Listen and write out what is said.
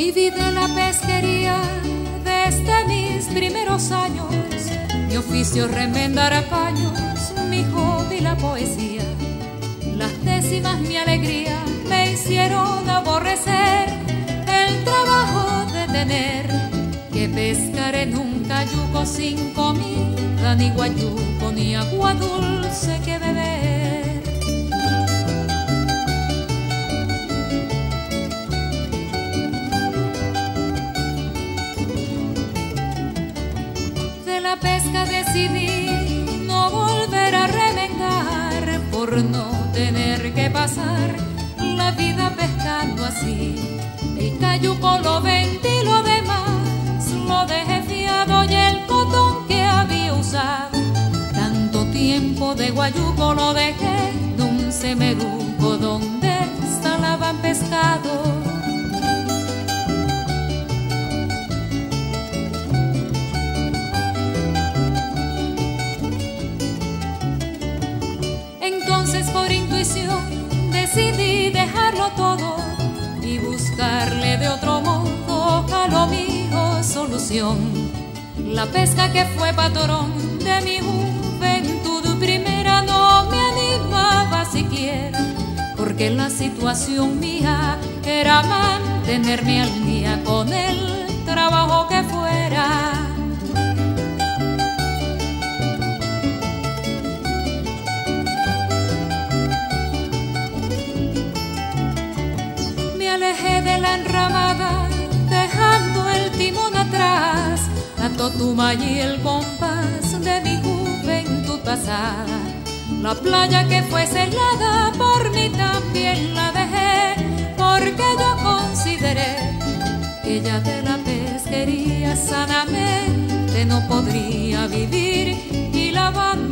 Viví de la pesquería desde mis primeros años. Mi oficio remendar paños, mi hobby la poesía. Las décimas mi alegría me hicieron aborrecer el trabajo de tener que pescar en un cayuco sin comida, ni guayuco, ni agua dulce que beber. De la pesca decidí no volver a remengar por no tener que pasar la vida pescando así. El cayuco lo vendí, lo demás lo dejé fiado, y el cotón que había usado tanto tiempo de guayuco lo dejé de un semeruco donde salaban pescado. Entonces por intuición decidí dejarlo todo y buscarle de otro modo a lo mío solución. La pesca que fue patrón de mi juventud primera no me animaba siquiera, porque la situación mía era mantenerme al día con el trabajo que fuera. Me alejé de la enramada, dejando el timón atrás, la totuma y el compás de mi juventud pasada. La playa que fue celada por mí también la dejé, porque yo consideré que ya de la pesquería sanamente no podría vivir, y la banda